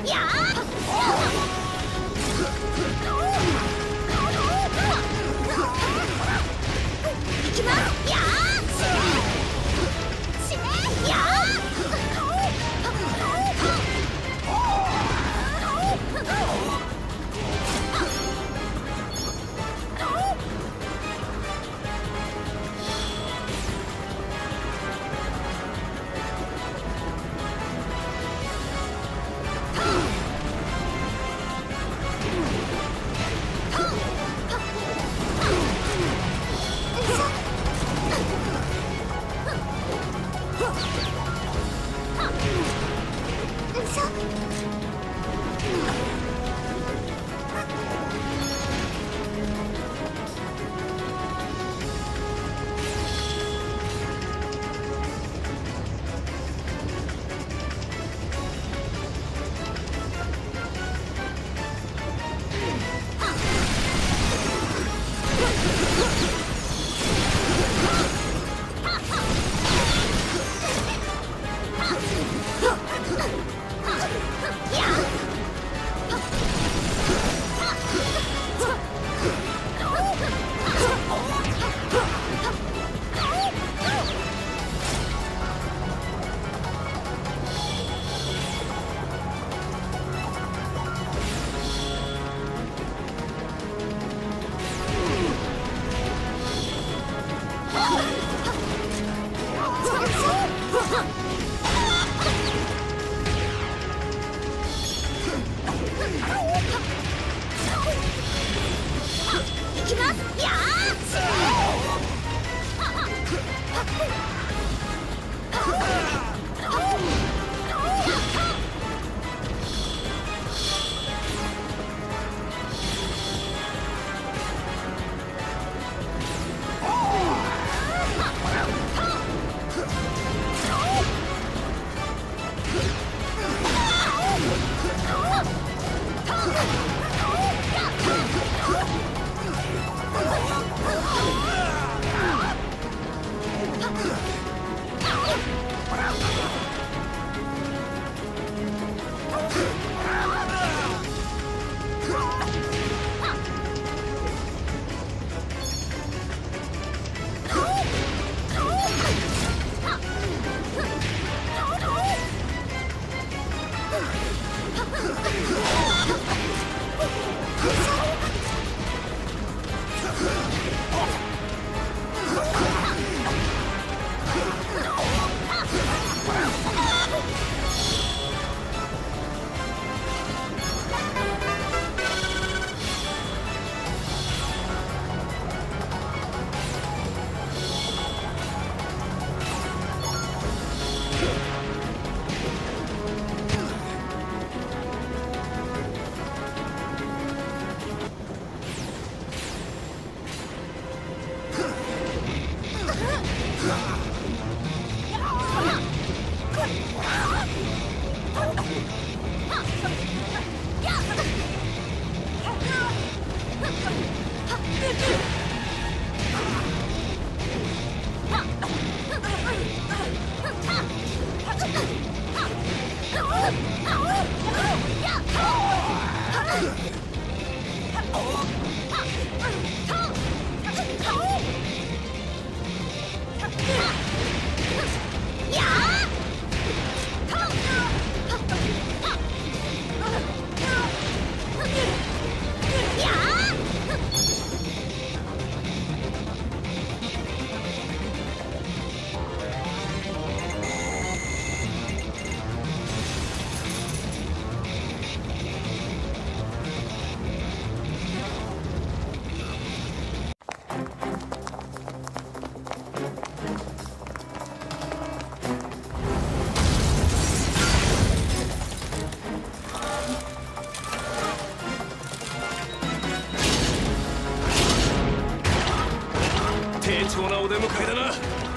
貴重なお出迎えだな。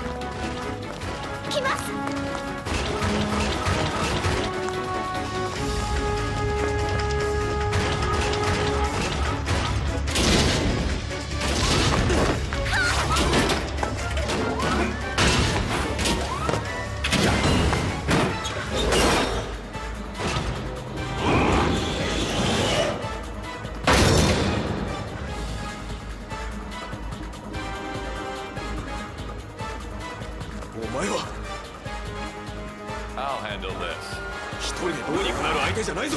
来ます。 handle this. 一人でどうにかなる相手じゃないぞ。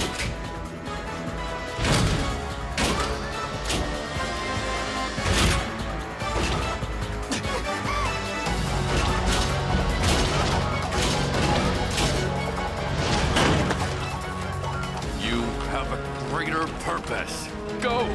You have a greater purpose. Go!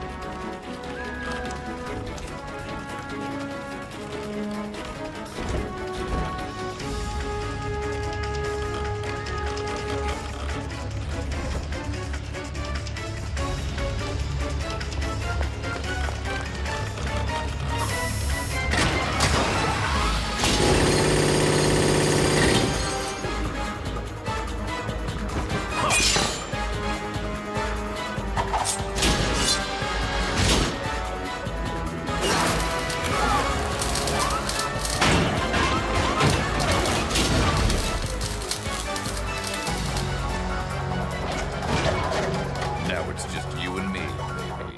Now it's just you and me, baby.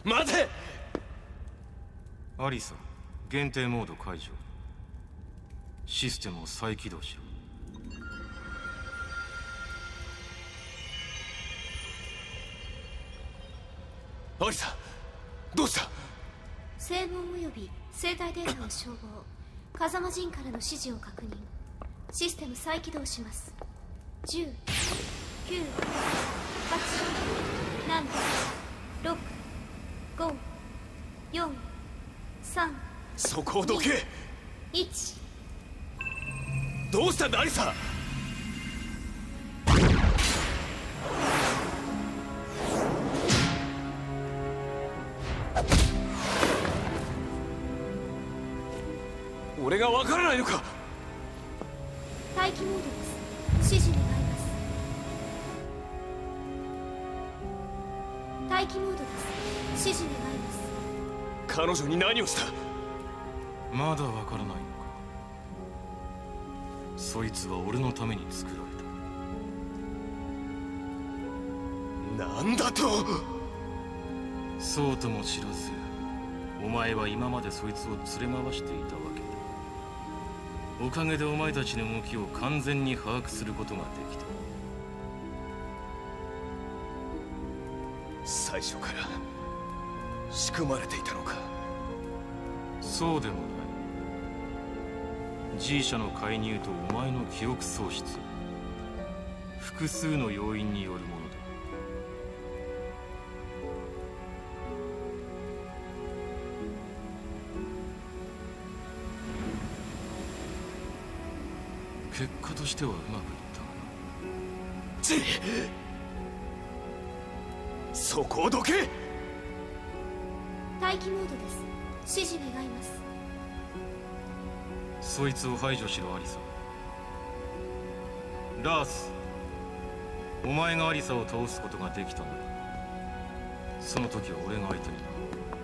待て。 アリサ、限定モード解除。システムを再起動しろ。アリサ、どうした？ 声紋及び生体データを照合。風間陣からの指示を確認。システム再起動します。10、9、8、7、6、5、4、3、 そこをどけ。 1。 どうしたんだアリサ。俺がわからないのか。 待機モードです。指示願います。待機モードです。指示願います。 彼女に何をした？ まだわからないのか。そいつは俺のために作られた。 なんだと。 そうとも知らず、お前は今までそいつを連れ回していたわけだ。おかげでお前たちの動きを完全に把握することができた。 最初から仕組まれていたのか。 そうでもない。G 社の介入とお前の記憶喪失、複数の要因によるものだ。結果としてはうまくいったがな。 そこをどけ。 待機モードです。指示願います。 そいつを排除しろアリサ。ラース、お前がアリサを倒すことができたなら、その時は俺が相手にな。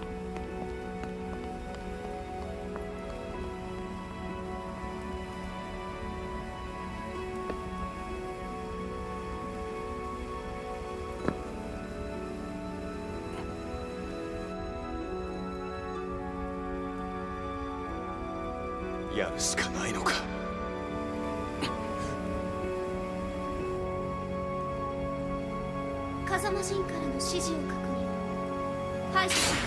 やるしかないのか。 風間陣からの指示を確認。排除します。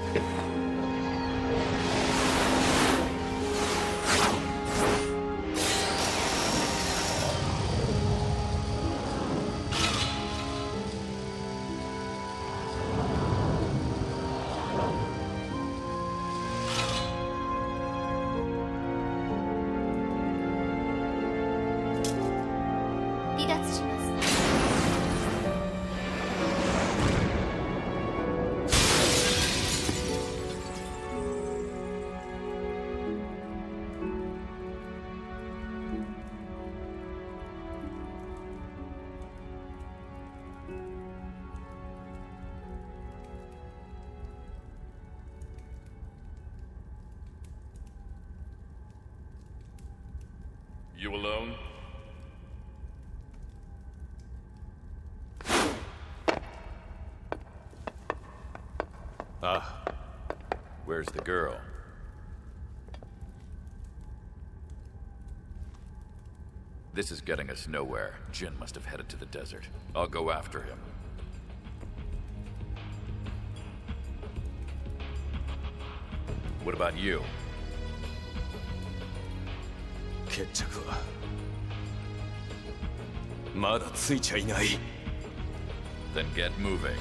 離脱します。 You alone? Ah, where's the girl? This is getting us nowhere. Jin must have headed to the desert. I'll go after him. What about you? 決着はまだついちゃいない。 Then get moving.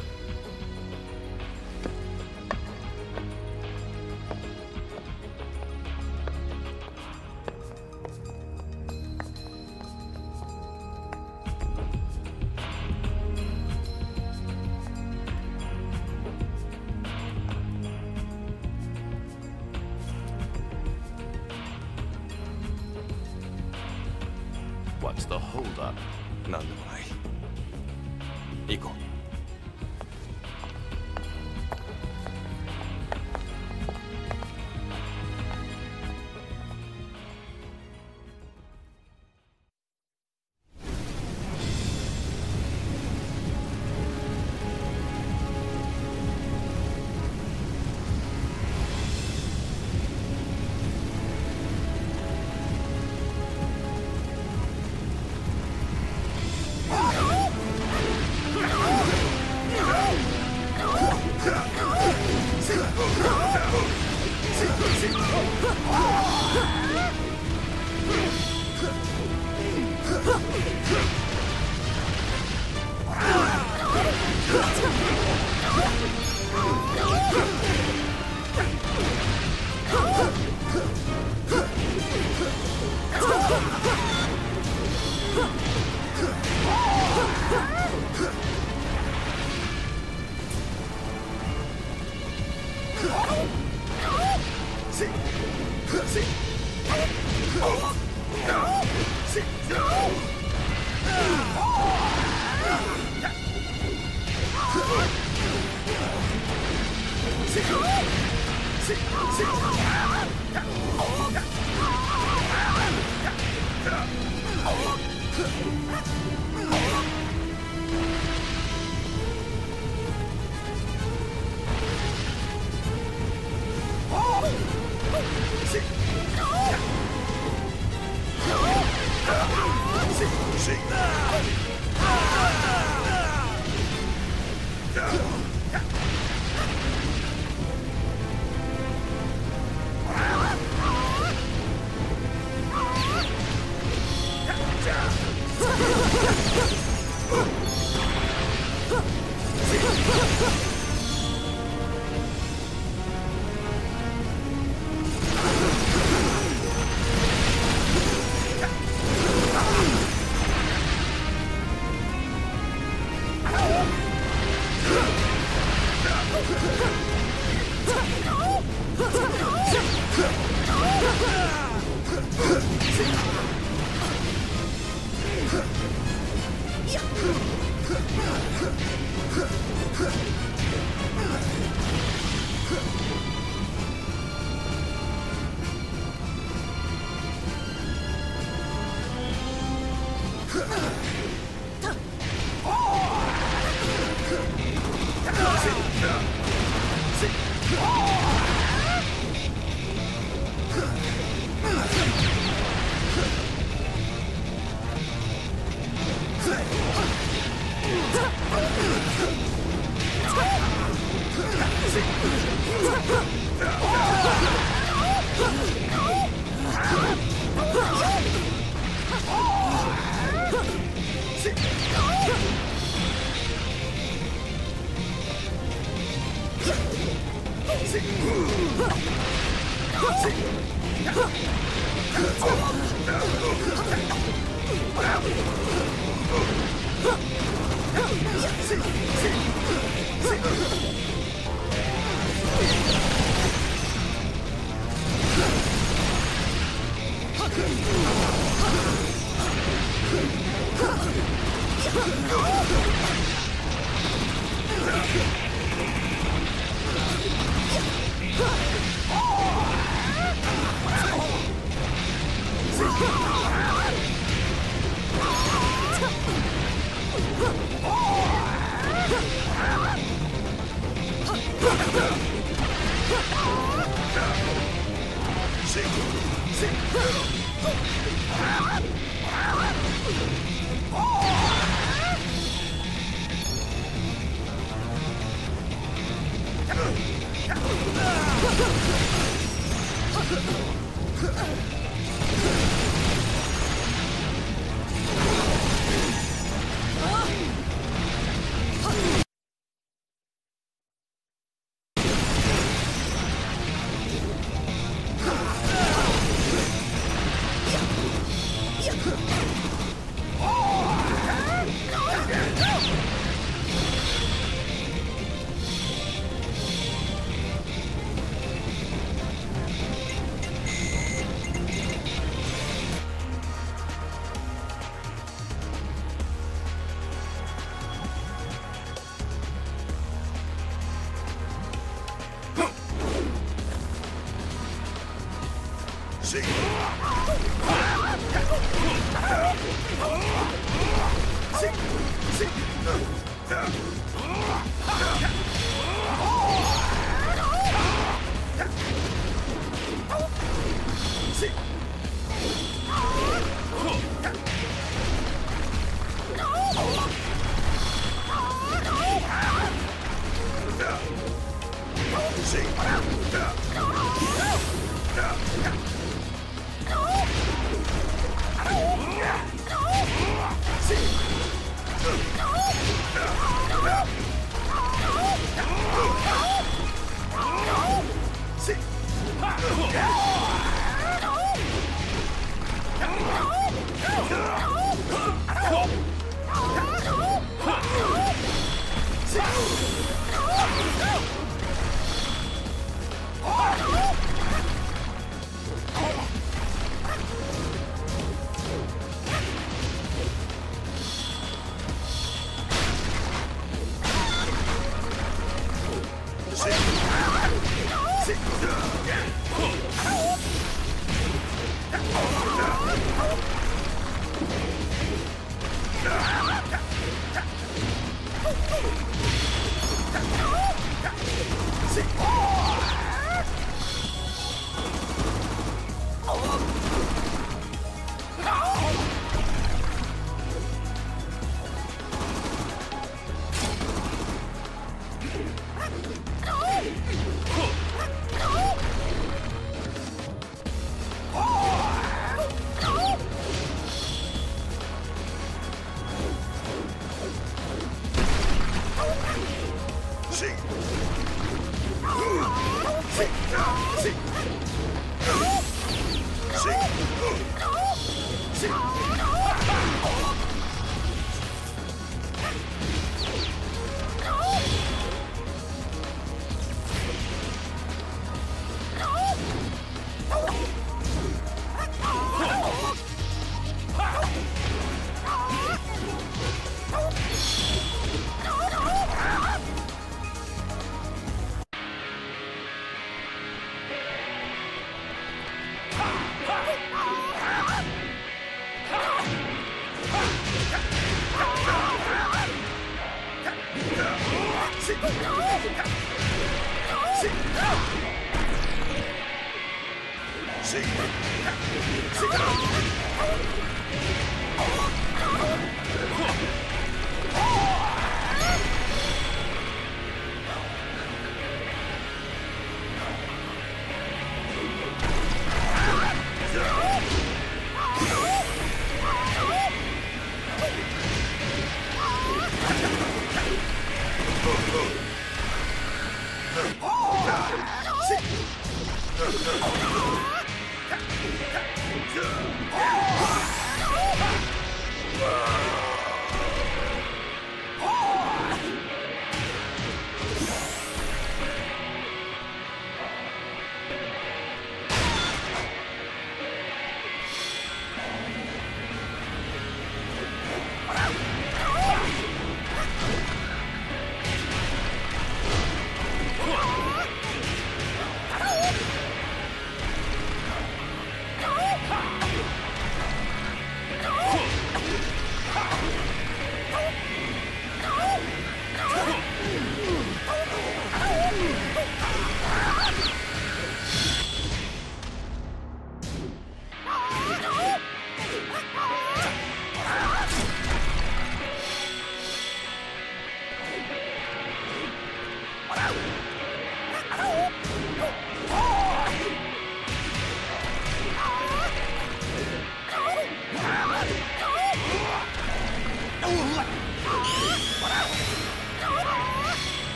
What's the holdup? なんでもない。行こう。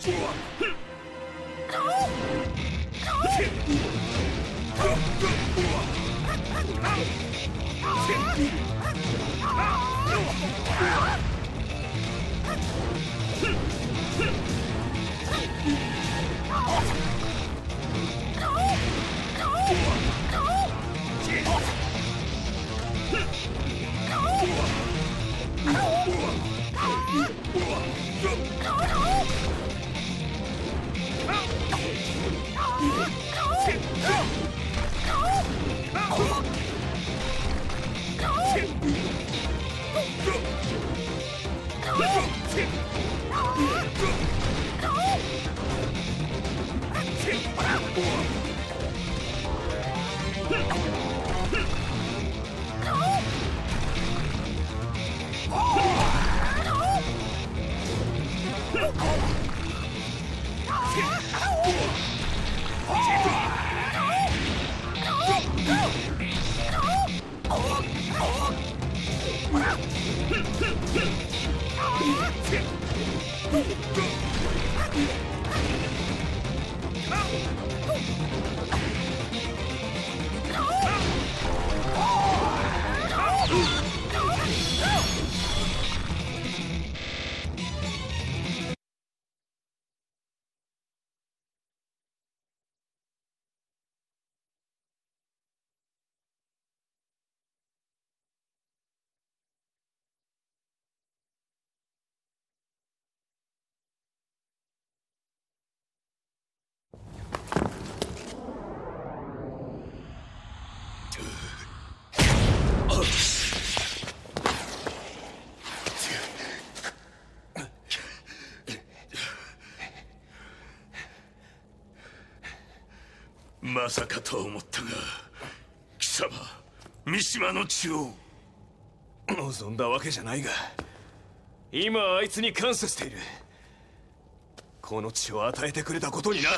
まさかと思ったが、貴様三島の血を望んだわけじゃないが、今あいつに感謝している。この血を与えてくれたことにな。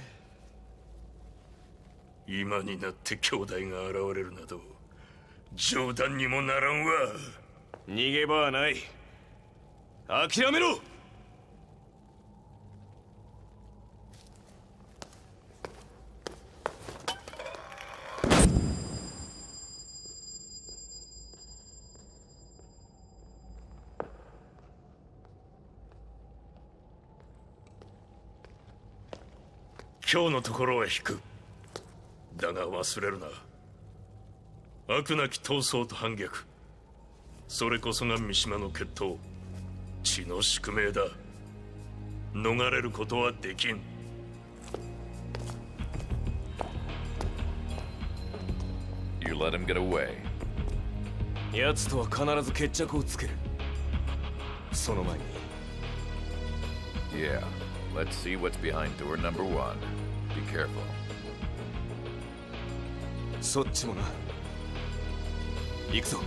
今になって兄弟が現れるなど冗談にもならんわ。 逃げ場はない。諦めろ。 今日のところは引く。だが忘れるな。悪なき闘争と反逆、それこそが三島の決闘、血の宿命だ。逃れることはできん。 You let him get away. 奴とは必ず決着をつける。その前に。 Yeah, let's see what's behind door number 1. Be careful. そっちもな。行くぞ。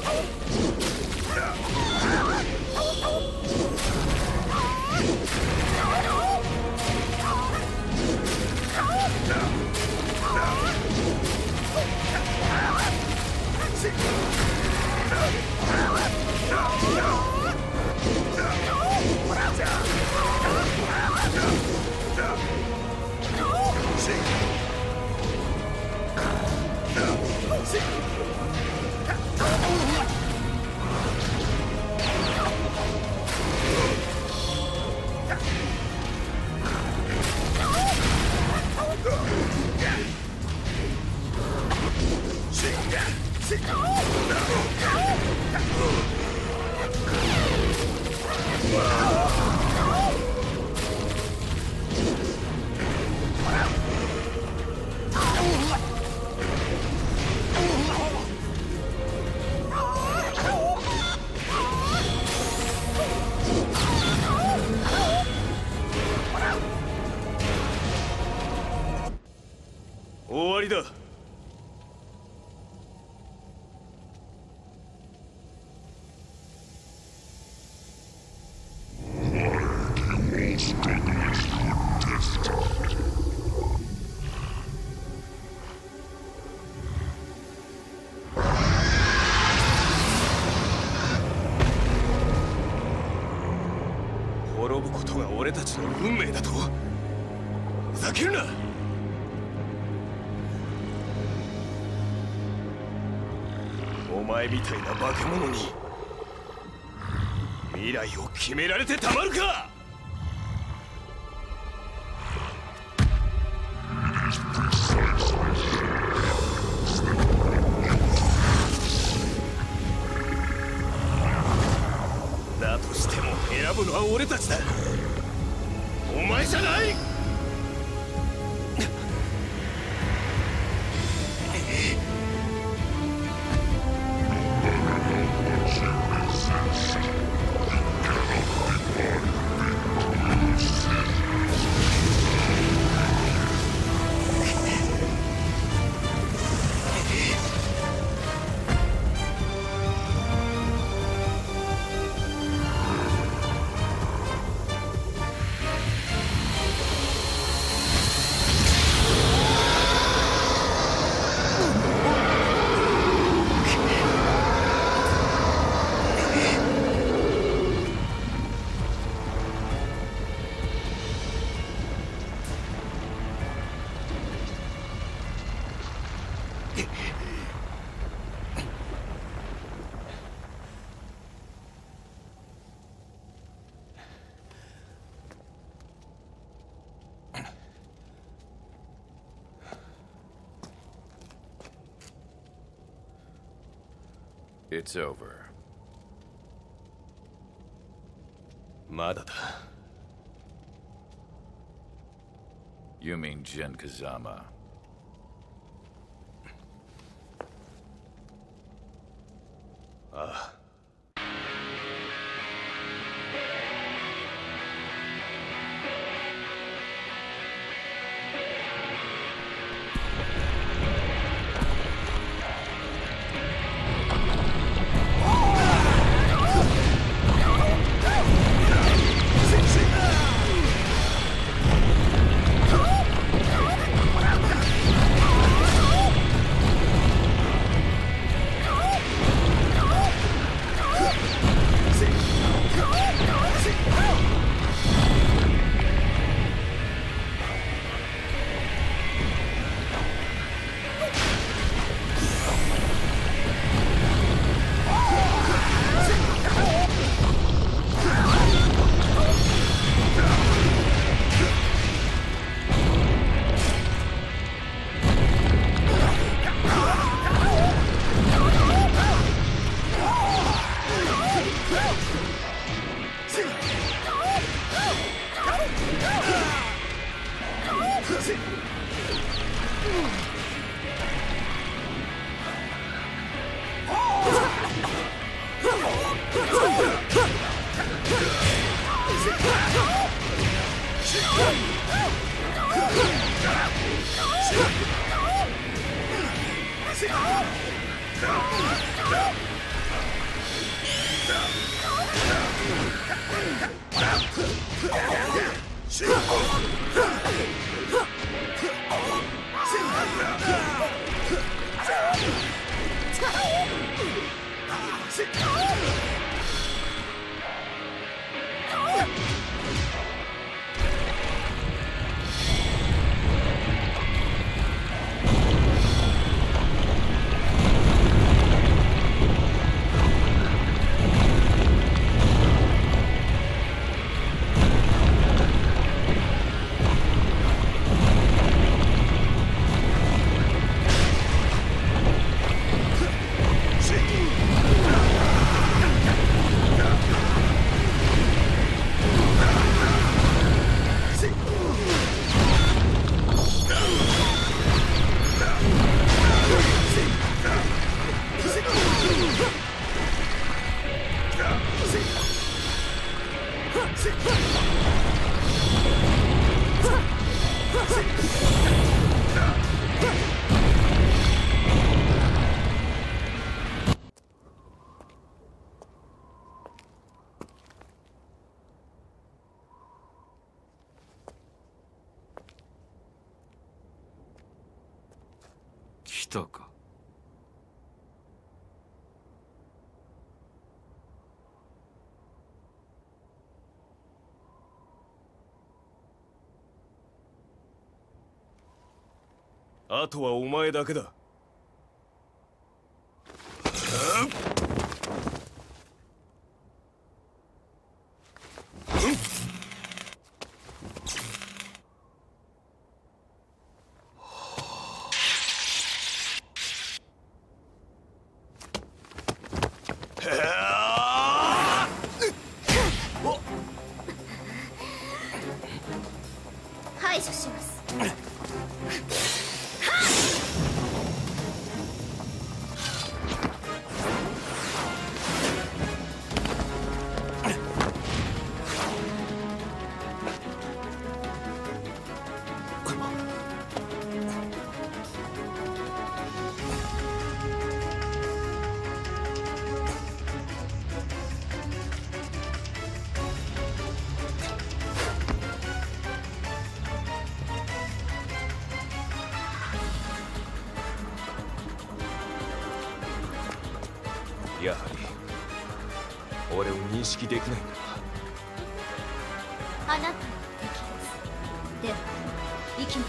終わりだ。滅ぶことが俺たちの運命だと？ふざけるな。お前みたいな化け物に未来を決められてたまるか。だとしても選ぶのは俺たちだ。お前じゃない。 It's over. まだだ。 You mean Jin Kazama? ああ。 来たか。 あとはお前だけだ。 排除します。 やはり俺を認識できないんだあなたの敵です。では行きます。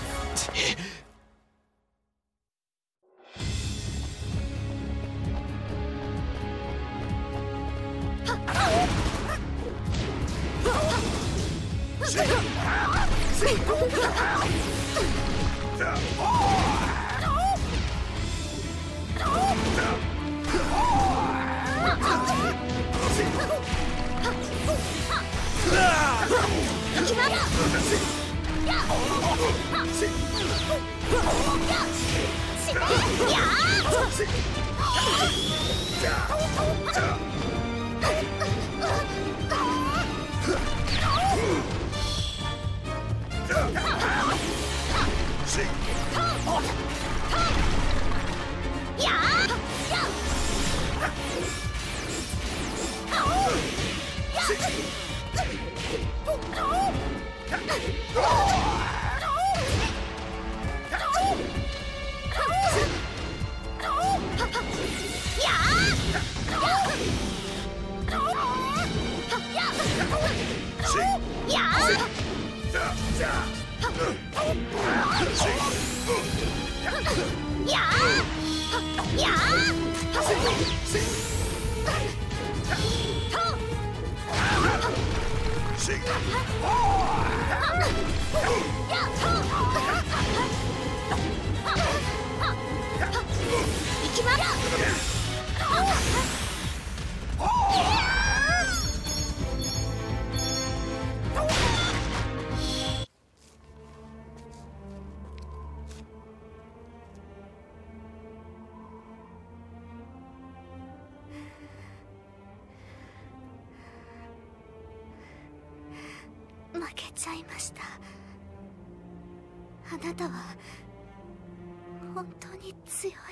負けちゃいました。あなたは本当に強い。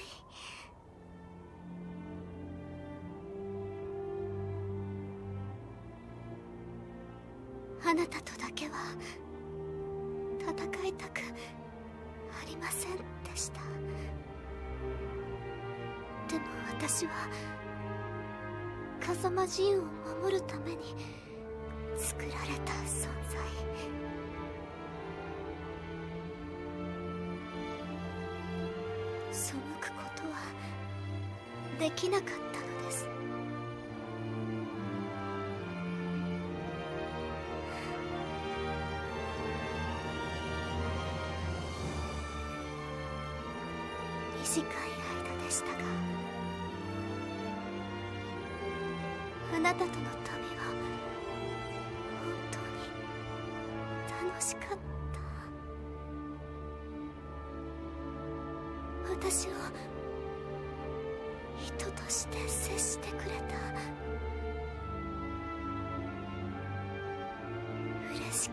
あなたとだけは戦いたくありませんでした。でも私は風間陣を守るために作られた存在。背くことはできなかったのです。短い間でしたが、あなたとの旅は本当に楽しかった。私を人として接してくれた。嬉しかった。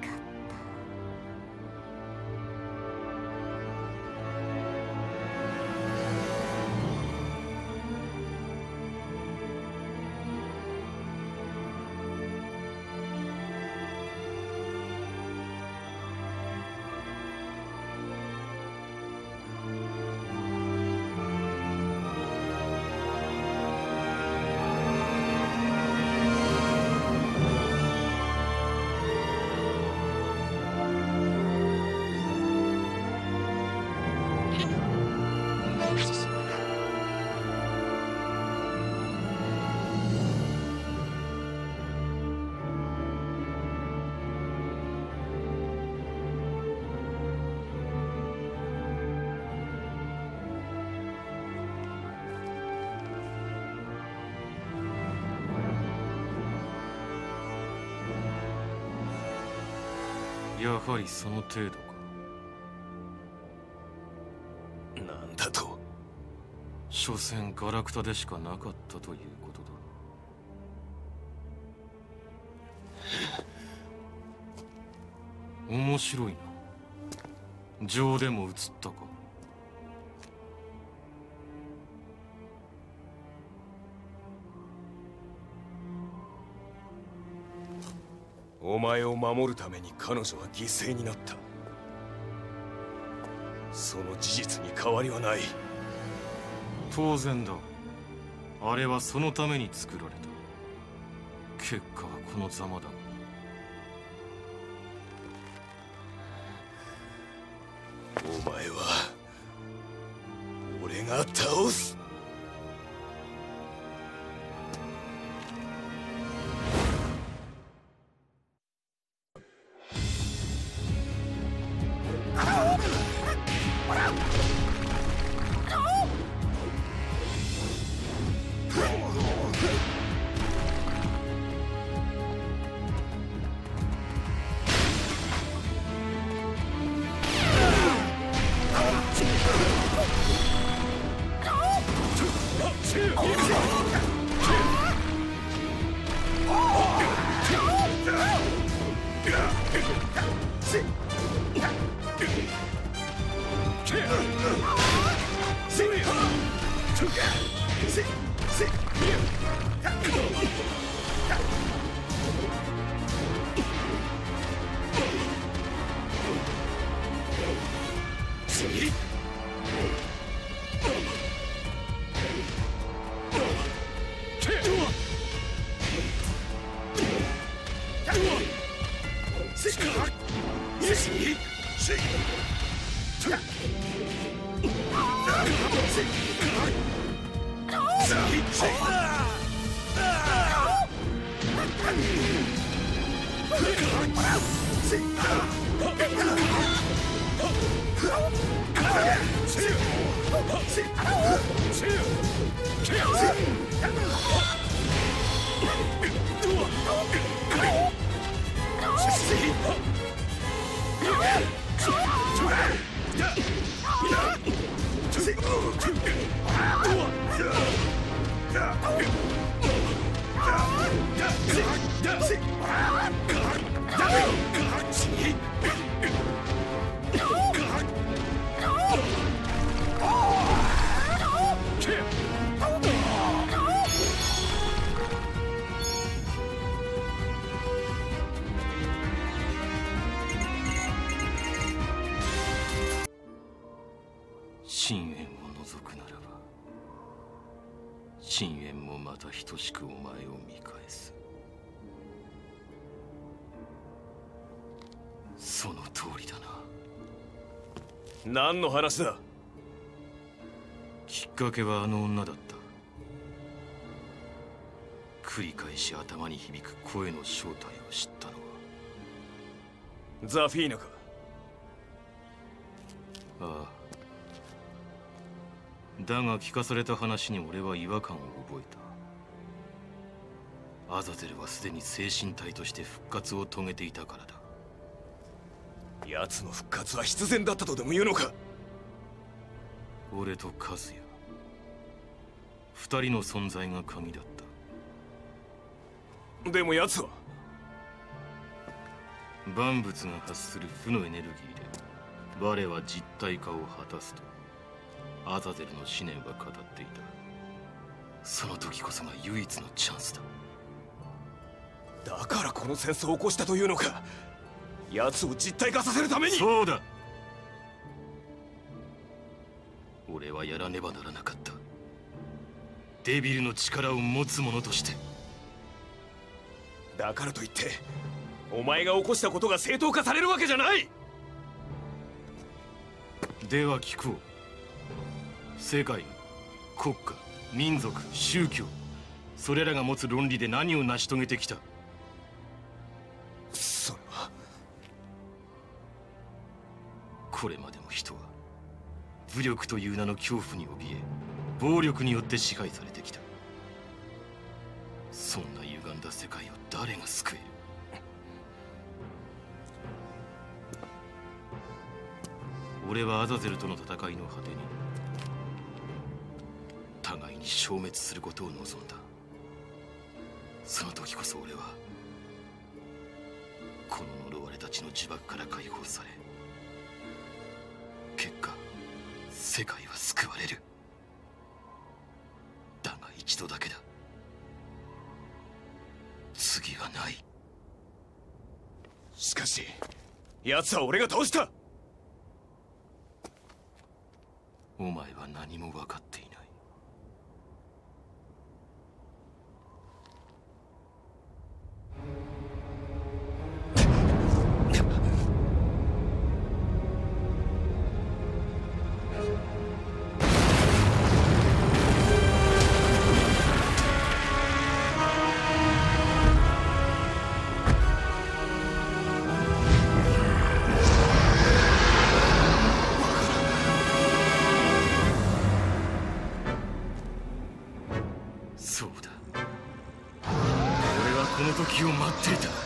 やはりその程度か。 なんだと。 所詮ガラクタでしかなかったということだ。面白いな。情でも映ったか。 お前を守るために彼女は犠牲になった。その事実に変わりはない。 当然だ。あれはそのために作られた。結果はこのざまだ。 お前は俺が倒す。 深淵を除くならば深淵もまた等しくお前を見返す。その通りだな。 何の話だ？ きっかけはあの女だった。繰り返し頭に響く声の正体を知ったのはザフィーナか？ ああ。だが聞かされた話に俺は違和感を覚えた。アザゼルはすでに精神体として復活を遂げていたからだ。 奴の復活は必然だったとでも言うのか？ 俺とカズヤ、二人の存在が鍵だった。 でも奴は万物が発する負のエネルギーで我は実体化を果たすとアザゼルの思念は語っていた。その時こそが唯一のチャンスだ。 だからこの戦争を起こしたというのか？奴を実体化させるために。 そうだ。俺はやらねばならなかった。デビルの力を持つ者として。 だからといってお前が起こしたことが正当化されるわけじゃない。 では聞こう。世界、国家、民族、宗教、それらが持つ論理で何を成し遂げてきた？ それは。 これまでも人は武力という名の恐怖に怯え、暴力によって支配されてきた。そんな歪んだ世界を誰が救える？俺はアザゼルとの戦いの果てに互いに消滅することを望んだ。その時こそ俺はこの呪われたちの呪縛から解放され、結果世界は救われる。だが一度だけだ。次はない。 しかし奴は俺が倒した。 お前は何も分かっていない。そうだ。俺はこの時を待っていた。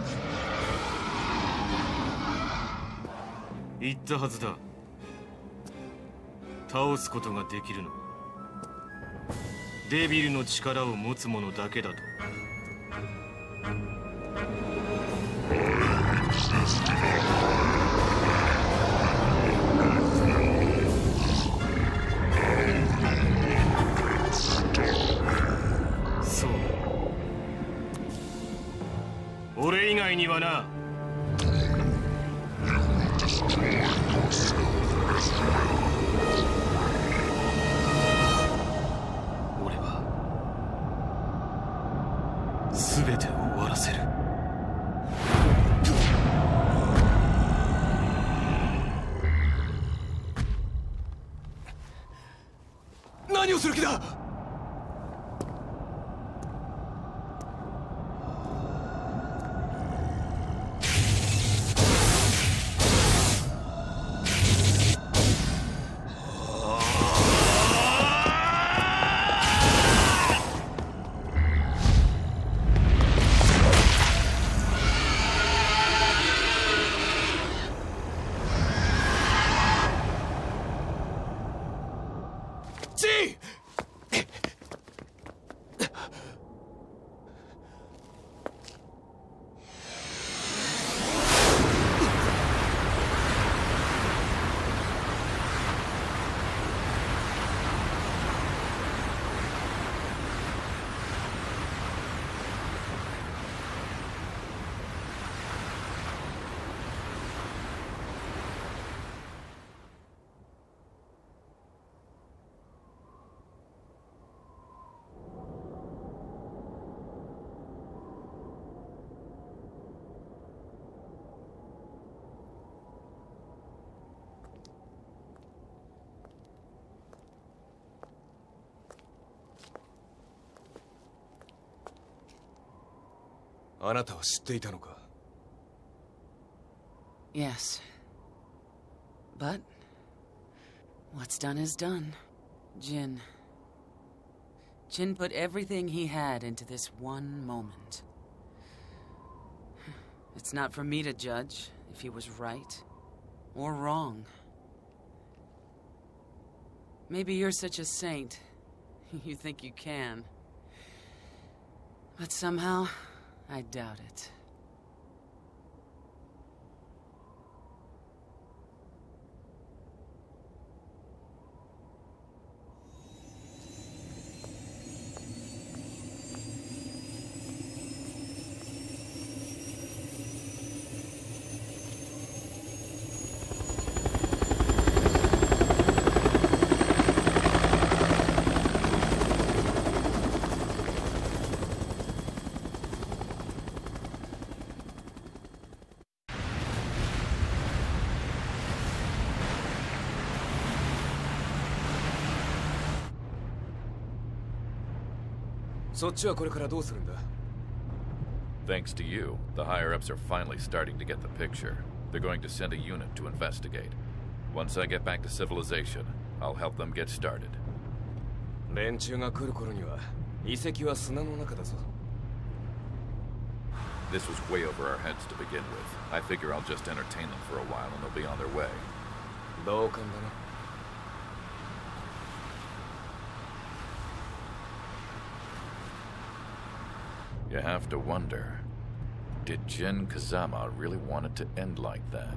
言ったはずだ。倒すことができるのはデビルの力を持つ者だけだと。そう。俺以外にはな。俺は全てを終わらせる。 何をする気だ？ あなたは知っていたのか？ Yes. But what's done is done. Jin put everything he had into this one moment. It's not for me to judge if he was right or wrong. Maybe you're such a saint, you think you can. But somehow, I doubt it. Thanks to you, the higher-ups are finally starting to get the picture. They're going to send a unit to investigate. Once I get back to civilization, I'll help them get started. This was way over our heads to begin with. I figure I'll just entertain them for a while and they'll be on their way. You have to wonder, did Jin Kazama really want it to end like that?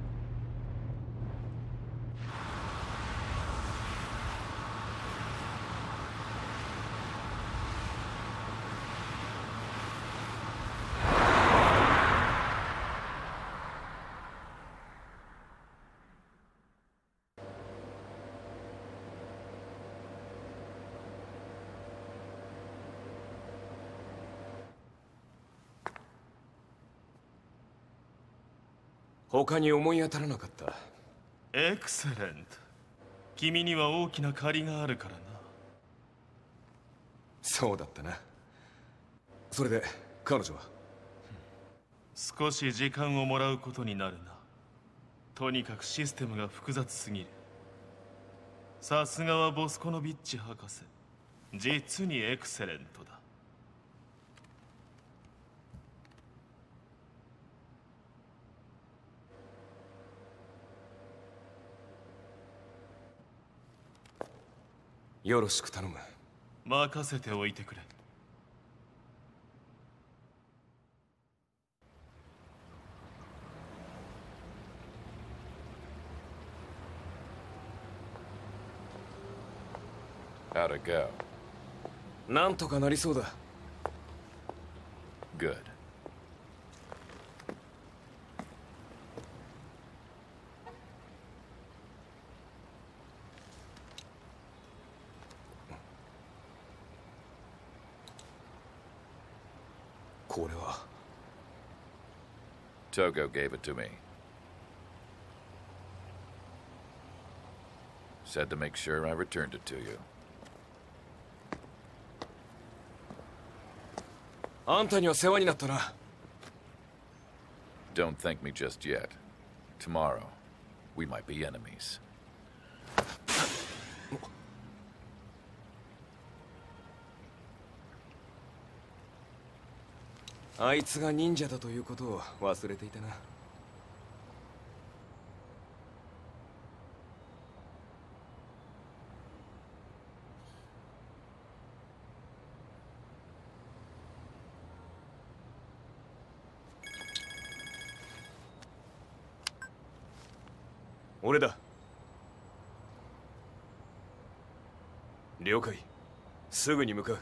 Excellent. 君には大きな借りがあるからな。 そうだったな。それで彼女は？ 少し時間をもらうことになるな。とにかくシステムが複雑すぎる。さすがはボスコノビッチ博士。実にエクセレントだ。 よろしく頼む。 任せておいてくれ。 How'd it go? なんとかなりそうだ。 Good. これは。 Togo gave it to me. Said to make sure I returned it to you. あんたには世話になったな。 Don't thank me just yet. Tomorrow, we might be enemies. あいつが忍者だということを忘れていたな。俺だ。了解。すぐに向かう。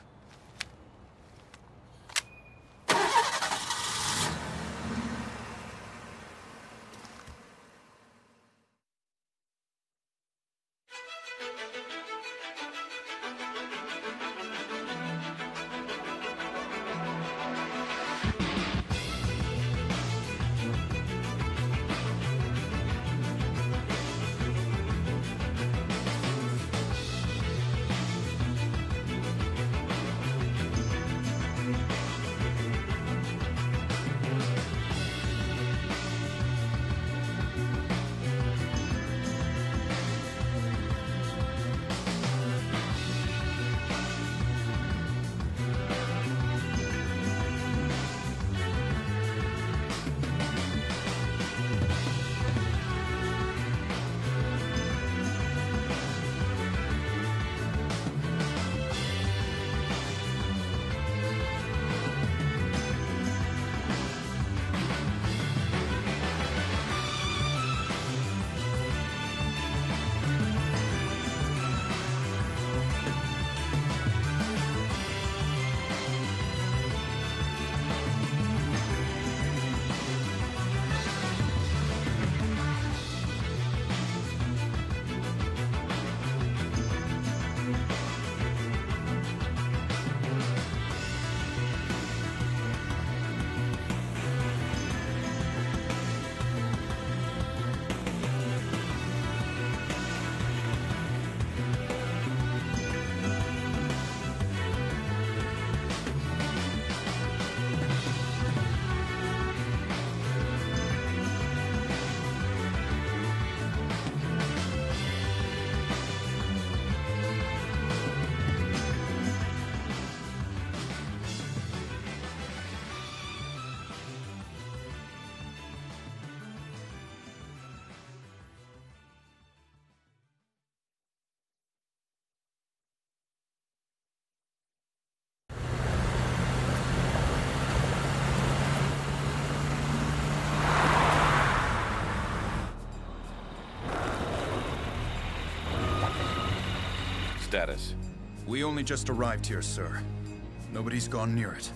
Status? We only just arrived here, sir. Nobody's gone near it.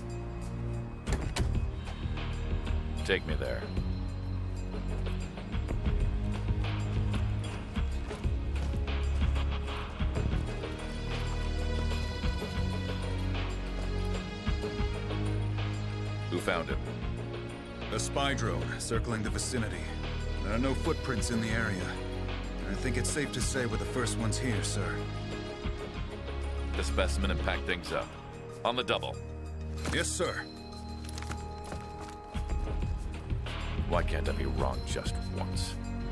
Take me there. Who found him? A spy drone circling the vicinity. There are no footprints in the area. I think it's safe to say we're the first ones here, sir. The specimen and pack things up. On the double. Yes, sir. Why can't I be wrong just once?